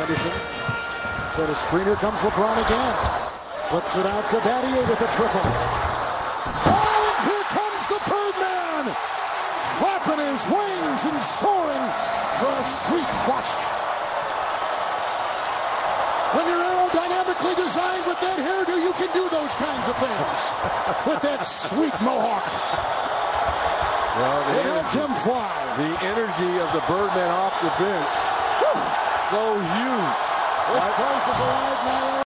Anderson. So the screener comes LeBron again. Flips it out to Battier with the triple. Oh, and here comes the birdman! Flapping his wings and soaring for a sweet flush. When you're aerodynamically designed with that hairdo, you can do those kinds of things. With that sweet mohawk. Well, it helped him fly. The energy of the birdman off the bench. So huge. This place is alive now.